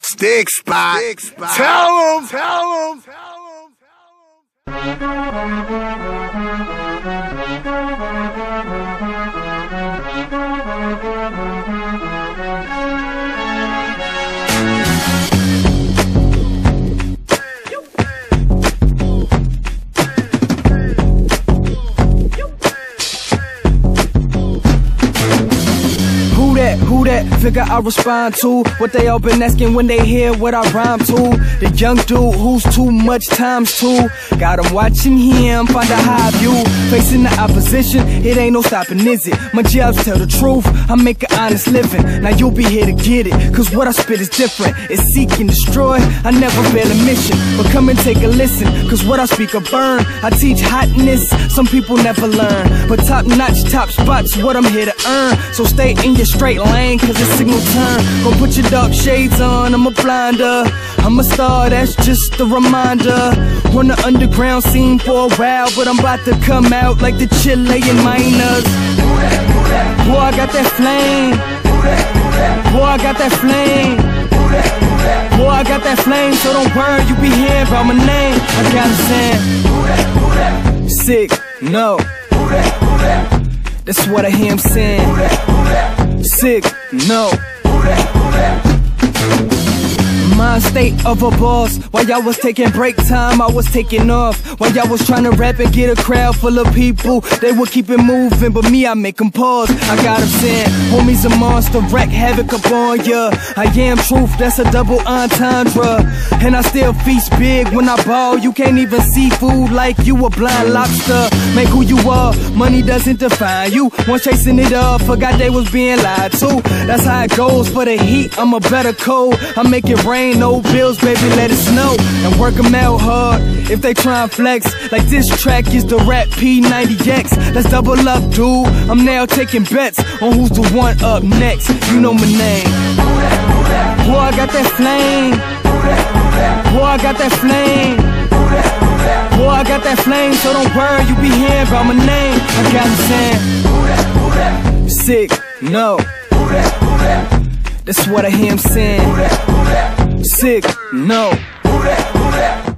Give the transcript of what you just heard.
Stick spot. Tell them. Who that? Figure I respond to what they all been asking when they hear what I rhyme to. The young dude who's too much times two. Got 'em watching him, find a high view. Facing the opposition, it ain't no stopping, is it? My jobs tell the truth, I make an honest living. Now you'll be here to get it, cause what I spit is different. It's seek and destroy, I never fail a mission. But come and take a listen, cause what I speak will burn. I teach hotness, some people never learn. But top notch, top spots, what I'm here to earn. So stay in your straight lane, cause it's signal turn. Go put your dark shades on, I'm a blinder. I'm a star, that's just a reminder. On the underground scene for a while, but I'm about to come out like the Chilean miners. Boy, I got that flame. Boy, I got that flame. Boy, I got that flame, so don't worry, you be hearing about my name. I got him saying, sick, no. That's what I hear him saying. Sick, no. Mind state of a boss. While y'all was taking break time, I was taking off. While y'all was trying to rap and get a crowd full of people, they would keep it moving, but me, I make them pause. I got 'em saying, homie's a monster, wreck havoc upon ya. I am truth, that's a double entendre. And I still feast big when I ball. You can't even see food like you a blind lobster. Make who you are, money doesn't define you. Once chasing it up, forgot they was being lied to. That's how it goes for the heat, I'm a better code. I make it rain, no bills, baby, let it snow. And work 'em out hard if they try and flex. Like this track is the rap P90X. Let's double up, dude. I'm now taking bets on who's the one up next. You know my name. Boy, I got that flame. Boy, I got that flame. Boy, I got that flame, so don't worry, you be hearing about my name. I got him saying, sick, no. That's what I hear him saying. Sick, no.